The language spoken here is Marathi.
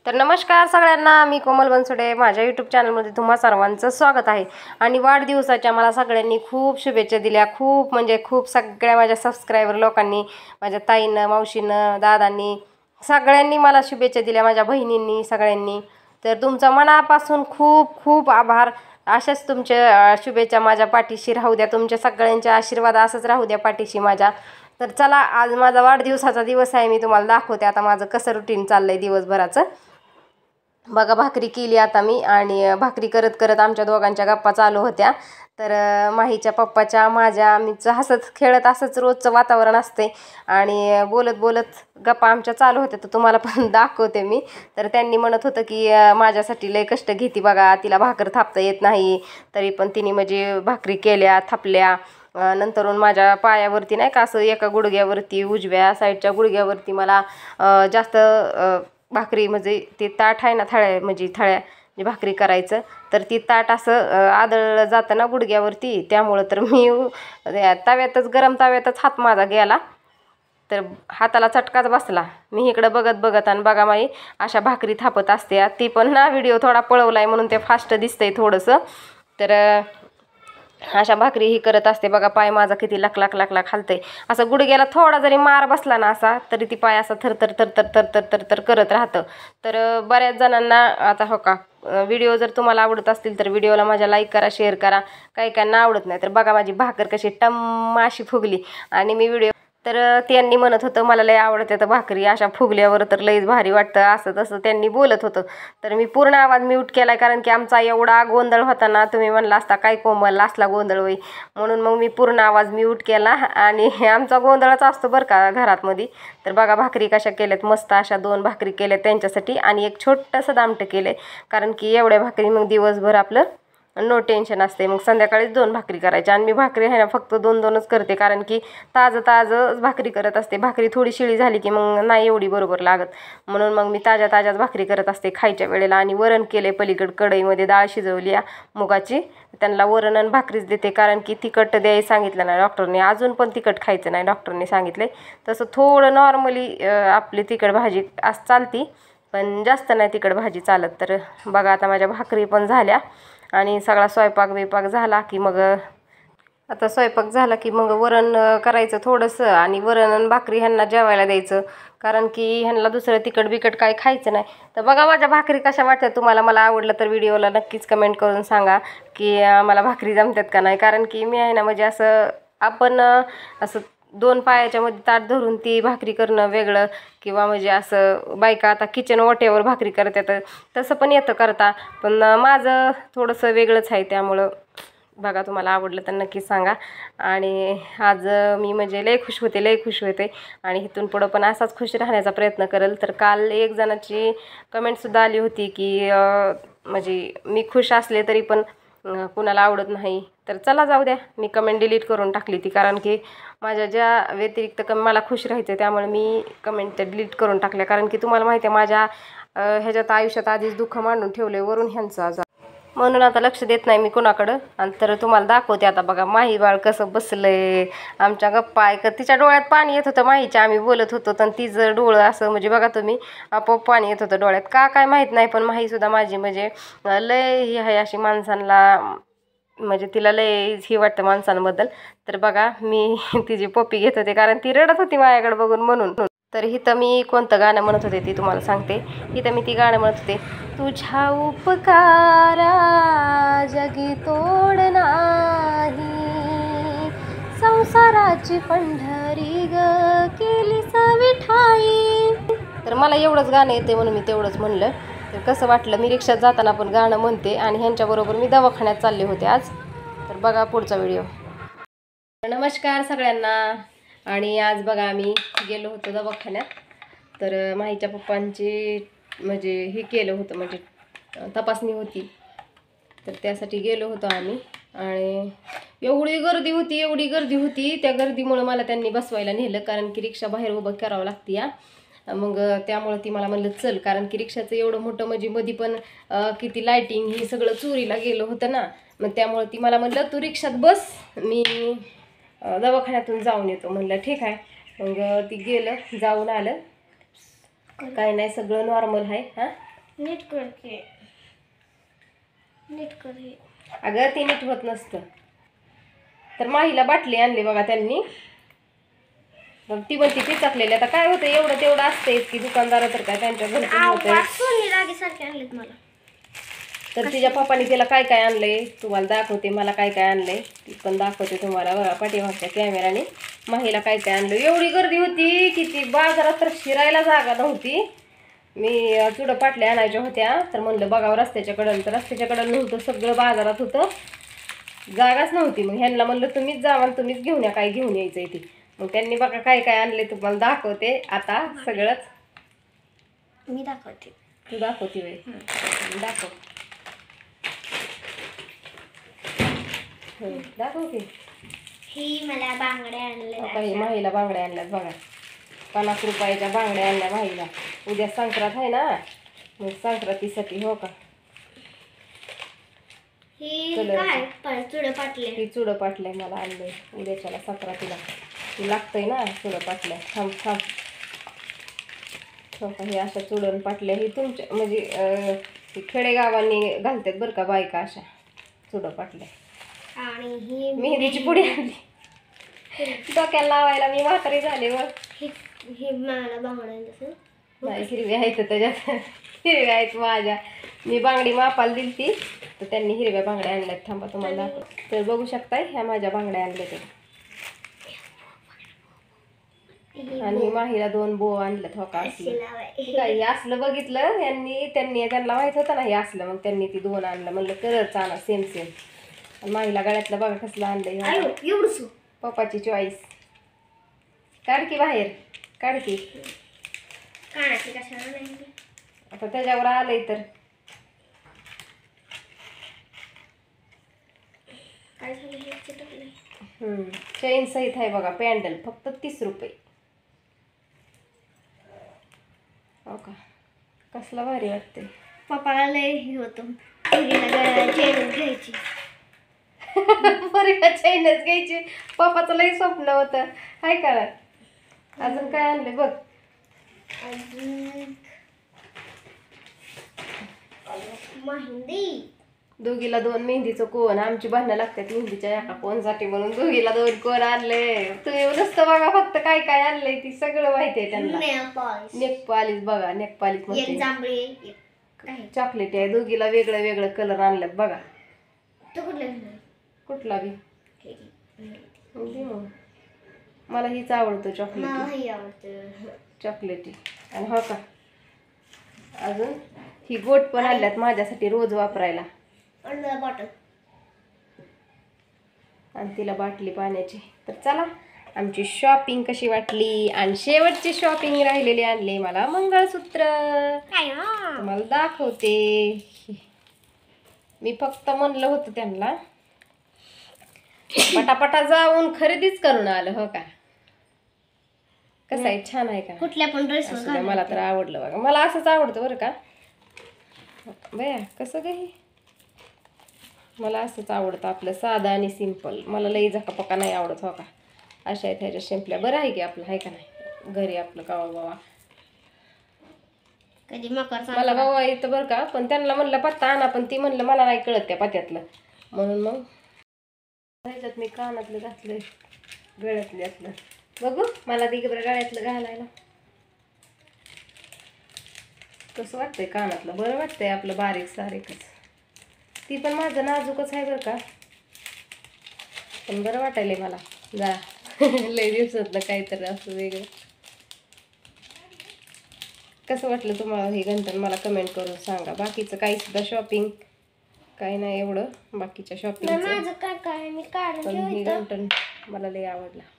तर नमस्कार सगळ्यांना, मी कोमल बनसोडे माझ्या यूट्यूब चॅनलमध्ये तुम्हा सर्वांचं स्वागत आहे। आणि वाढदिवसाच्या मला सगळ्यांनी खूप शुभेच्छा दिल्या, खूप म्हणजे खूप सगळ्या माझ्या सबस्क्रायबर लोकांनी, माझ्या ताईनं, मावशीनं, दादांनी, सगळ्यांनी मला शुभेच्छा दिल्या, माझ्या बहिणींनी, सगळ्यांनी। तर तुमचा मनापासून खूप खूप आभार। अशाच तुमच्या शुभेच्छा माझ्या पाठीशी राहू द्या, तुमच्या सगळ्यांचे आशीर्वाद असंच राहू द्या पाठीशी माझ्या। तर चला, आज माझा वाढदिवसाचा दिवस आहे, मी तुम्हाला दाखवते आता माझं कसं रुटीन चाललंय दिवसभराचं। बघा, भाकरी केली आता मी, आणि भाकरी करत करत आमच्या दोघांच्या गप्पा चालू होत्या। तर माहीच्या पप्पाच्या माझ्या आमचं हसत खेळत असंच रोजचं वातावरण असते, आणि बोलत बोलत गप्पा आमच्या चालू होत्या, तर तुम्हाला पण दाखवते मी। तर त्यांनी म्हणत होतं की माझ्यासाठी लय कष्ट घेते बघा, तिला भाकर थापता येत नाही, तरी पण तिने म्हणजे भाकरी केल्या, थापल्या। नंतरून माझ्या पायावरती नाही का, असं एका गुडघ्यावरती, उजव्या साईडच्या गुडघ्यावरती मला जास्त भाकरी म्हणजे ते ताट आहे ना, थळ्या म्हणजे भाकरी करायचं, तर ती ताट असं आदळलं जातं ना गुडघ्यावरती, त्यामुळं तर मी तव्यातच, गरम तव्यातच हात माझा गेला, तर हाताला चटकाच बसला। मी इकडं बघत बघत, आणि बघा माई अशा भाकरी थापत असते, ती पण ना व्हिडिओ थोडा पळवलाय म्हणून ते फास्ट दिसतंय थोडंसं। तर अशा भाकरी ही करत असते बघा, पाय माझा किती लक लक लक लक हलतंय, असं गुडघ्याला थोडा जरी मार बसला ना असा, तरी ती पाय असा थरथर थरथर थरथर थरथर करत राहतं। तर बऱ्याच जणांना आता हो का, व्हिडिओ जर तुम्हाला आवडत असतील तर व्हिडिओला माझ्या लाईक करा, शेअर करा। काही काहींना आवडत नाही, तर बघा माझी भाकर कशी टम्म अशी फुगली, आणि मी व्हिडिओ तर त्यांनी म्हणत होतं मला लय आवडते तर भाकरी अशा फुगल्यावर, तर लयच भारी वाटतं, असं तसं त्यांनी बोलत होतं। तर मी पूर्ण आवाज म्यूट केलाय, कारण की आमचा एवढा गोंधळ होता ना, तुम्ही म्हणला असता काय कोमल असला गोंधळ होई, म्हणून मग मी पूर्ण आवाज म्यूट केला, आणि आमचा गोंधळच असतो बरं का घरातमध्ये। तर बघा भाकरी कशा केल्यात, मस्त अशा 2 भाकरी केल्यात त्यांच्यासाठी, आणि एक छोटंसं दामटं केलं, कारण की एवढ्या भाकरी मग दिवसभर आपलं नो टेन्शन असते। मग संध्याकाळीच 2 भाकरी करायच्या, आणि मी भाकरी आहे ना फक्त 2-2च करते, कारण की ताजं ताजं भाकरी करत असते। भाकरी थोडी शिळी झाली की मग नाही एवढी बरोबर लागत, म्हणून मग मी ताज्या ताज्याच भाकरी करत असते खायच्या वेळेला। आणि वरण केले पलीकडे, कढईमध्ये डाळ शिजवली मुगाची, त्यांना वरण आणि भाकरीच देते, कारण की तिखट द्यायला सांगितलं नाही डॉक्टरने, अजून पण तिखट खायचं नाही डॉक्टरने सांगितले। तसं थोडं नॉर्मली आपली तिखट भाजी चालती, पण जास्त नाही तिखट भाजी चालत। तर बघा आता माझ्या भाकरी पण झाल्या, आणि सगळा स्वयंपाक बिपाक झाला की मग आता स्वयंपाक झाला की मग वरण करायचं थोडंसं, आणि वरण आणि भाकरी ह्यांना जेवायला द्यायचं, कारण की ह्यांना दुसरं तिखट बिकट काय खायचं नाही। तर बघा माझ्या भाकरी कशा वाटतात तुम्हाला, मला आवडलं तर व्हिडिओला नक्कीच कमेंट करून सांगा की मला भाकरी जमतात का नाही, कारण की मी आहे ना म्हणजे असं आपण असं 2 पायाच्या मध्ये ताट धरून ती भाकरी करणं वेगळं, किंवा म्हणजे असं बायका आता किचन ओट्यावर भाकरी करतात तसं पण येतं करता, पण माझं थोडंसं वेगळंच आहे, त्यामुळं बघा तुम्हाला आवडलं तर नक्की सांगा। आणि आज मी म्हणजे लय खुश होते, आणि इथून पुढं पण असाच खुश राहण्याचा प्रयत्न करेल। तर काल एक जणाची कमेंटसुद्धा आली होती की म्हणजे मी खुश असले तरी पण कुणाला आवडत नाही, तर चला जाऊ द्या, मी कमेंट डिलीट करून टाकली ती, कारण की माझ्या ज्या व्यतिरिक्त मला खुश राहायचं, त्यामुळे मी कमेंट डिलीट करून टाकल्या, कारण की तुम्हाला माहिती आहे माझ्या ह्याच्यात आयुष्यात आधीच दुःख मांडून ठेवले वरून ह्यांचं आजार, म्हणून आता लक्ष देत नाही मी कुणाकडं। आणि तर तुम्हाला दाखवते आता बघा माही बाळ कसं बसलंय, आमच्या गप्पा ऐकत, तिच्या डोळ्यात पाणी येत होतं माहीच्या, आम्ही बोलत होतो, तर तिचं डोळं असं म्हणजे बघा तुम्ही आपोआप पाणी येत होतं डोळ्यात, का काय माहीत नाही, पण माहीसुद्धा माझी म्हणजे लय ही आहे अशी माणसांना, म्हणजे तिला लय ही वाटतं माणसांबद्दल। तर बघा मी तिची पप्पी घेत होते, कारण ती रडत होती माझ्याकडे बघून म्हणून। तर इथं मी कोणतं गाणं म्हणत होते ती तुम्हाला सांगते, इथं मी ती गाणं म्हणत होते, तुझ्या उपकारा जगी तोड नाही, संसाराची पंढरी ग केली विठाई। तर मला एवढंच गाणं येते म्हणून मी तेवढंच म्हणलं। तर कसं वाटलं, मी रिक्षात जाताना पण गाणं म्हणते, आणि ह्यांच्याबरोबर मी दवाखान्यात चालले होते आज। तर बघा पुढचा व्हिडिओ। नमस्कार सगळ्यांना, आणि आज बघा आम्ही गेलो होतो दवाखान्यात, तर माहीच्या पप्पांची म्हणजे हे केलं होतं, म्हणजे तपासणी होती, तर त्यासाठी गेलो होतो आम्ही। आणि एवढी गर्दी होती, त्या गर्दीमुळे मला त्यांनी बसवायला नेलं, कारण की रिक्षा बाहेर उभं करावं लागते या, मग त्यामुळे ती मला म्हणलं चल, कारण की रिक्षाचं एवढं मोठं म्हणजे मध्ये पण किती लायटिंग ही सगळं चोरीला गेलं होतं ना, मग त्यामुळे ती मला म्हणलं तू रिक्षात बस, मी दवाखान्यातून जाऊन येतो। म्हणलं ठीक आहे, मग ती गेलं, जाऊन आलं, काय नाही सगळं नॉर्मल आहे हां। नीट करते नीट कर हे. अगं ते नीट होत नसतं. तर माहीला बाटली आणली बघा त्यांनी. मग ती म्हणती ती चाकलेली. आता काय होतं एवढं तेवढं असतेच की दुकानदार तर काय त्यांच्या घरचं होतंय. सोनी रागीसारखे आणलेत मला. तर तिच्या पप्पाने तिला काय काय आणलंय तुम्हाला दाखवते. मला काय काय आणलंय ती पण दाखवते तुम्हाला बघा पाठीमागच्या कॅमेराने. माहीला काय काय आणलं. एवढी गर्दी होती की ती बाजारात तर शिरायला जागा नव्हती. मी चुडं पाटल्या आणायच्या होत्या तर म्हणलं बघावं रस्त्याच्या कडं. तर रस्त्याच्या कडं नव्हतं, सगळं बाजारात होतं, जागाच नव्हती. मग ह्यांना म्हणलं तुम्हीच जावा आणि तुम्हीच घेऊन या काय घेऊन यायचं ती. मग त्यांनी बघा काय काय आणले तुम्हाला दाखवते आता सगळंच. मी दाखवते. तू दाखवते वेळ दाखव. दाखव की. ही मला बांगड्या आणल्या. माहीला बांगड्या आणल्यात बघा. 50 रुपयाच्या बांगड्या आणल्या माहीला. उद्या संक्रांत आहे ना मग संक्रांतीसाठी. हो का. ही काय चुडं पाटले. ही चुडं पाटलंय मला आणलंय उद्याच्याला संक्रांतीला. ती लागतंय ना चुडं पाटल्या. थांब थांब. हो का. हे अशा चुडण पाटल्या ही तुमच्या म्हणजे खेडेगावांनी घालतात बरं का बायका अशा चुडं पाटल्या. आणि ही मेहंदीची पुडी आणली डोक्याला लावायला. मी म्हातारी झाले व. ही मला बांगड्या तसं नाही हिरव्या आहेत त्याच्यात. हिरव्या आहेत माझ्या. मी बांगडी मापाला दिली ती तर त्यांनी हिरव्या बांगड्या आणल्यात. थांबा तुम्हाला तर बघू शकताय ह्या माझ्या बांगड्या आणल्या ते. आणि माहीला 2 बो आणल्यात. हो का. असलं काय हे असलं बघितलं त्यांना माहित होतं ना हे असलं. मग त्यांनी ती 2 आणलं. म्हणलं कलरचा आणा सेम सेम. आणि माहीला गळ्यातलं बघा कसलं आणलंय. एवढंच पप्पाची चॉईस. काढ की बाहेर काढ की. कानाची कशाला नाही. आता त्याच्यावर आलंय तर काय झालं हे चिटकलंय. चेन सहित आहे बघा. पॅन्डल फक्त 30 रुपये. हो का. कसला भारी वाटते. पप्पाला लय हे होतं चेनच घ्यायची. पोरीला चेनच घ्यायची. पप्पाचं लई स्वप्न होतं हाय का. अजून काय आणले बघ. अजून मेहंदी. दोघीला 2 मेहंदीचं कोण. आमची भांडणं लागतात मेहंदीच्या एका कोणसाठी म्हणून दोघीला 2 कोण आणले. तुम्ही नुसतं बघा फक्त काय काय आणलंय ती सगळं माहिती आहे त्यांना. नेक पॉलिश बघा. नेक पॉलिश जांभळी चॉकलेट आहे. दोघीला वेगळं वेगळं कलर आणल्यात बघा. कुठला बी मला हीच आवडतो चॉकलेटी. आणि हो का. अजून ही गोट पण आणल्यात माझ्यासाठी रोज वापरायला. बॉटल आणि तिला बाटली पाण्याची. तर चला आमची शॉपिंग कशी वाटली. आणि शेवटची शॉपिंग राहिलेली आणली मला मंगळसूत्र. तुम्हाला दाखवते. मी फक्त म्हणलं होतं त्यांना पटापटा जाऊन खरेदीच करून आलं. हो का. कसं आहे छान आहे का. कुठल्या पण ड्रेस मला तर आवडलं बघा. मला असंच आवडतं बरं का. बया कसं काही मला असंच आवडतं आपलं साधं आणि सिंपल. मला लई झकापका नाही आवडत. हो का. अशा आहेत ह्याच्या शिंपल्या. बरं आहे की आपलं आहे का नाही घरी आपलं कावा बावा. कधी मकर मला बाबा येतं बरं का. पण त्यांना म्हणलं पत्ता आणा पण ती म्हणलं मला नाही कळत त्या पत्त्यातलं. म्हणून मग ह्याच्यात मी कानातलं घातलं गळ्यातलं यातलं. बघू मला ती गळ्यातलं घालायला कसं वाटतंय. कानातलं बरं वाटतंय आपलं बारीक सारीकच. ती पण माझं नाजूकच आहे बरं का. पण बरं वाटायलंय मला जा. लय दिवसातलं काहीतरी असं वेगळं. कसं वाटलं तुम्हाला हे गंठन मला कमेंट करून सांगा. बाकीचं काही सुद्धा शॉपिंग काही नाही एवढं बाकीच्या शॉपिंगचं. काय मी पण हे गंठन मला लय आवडला.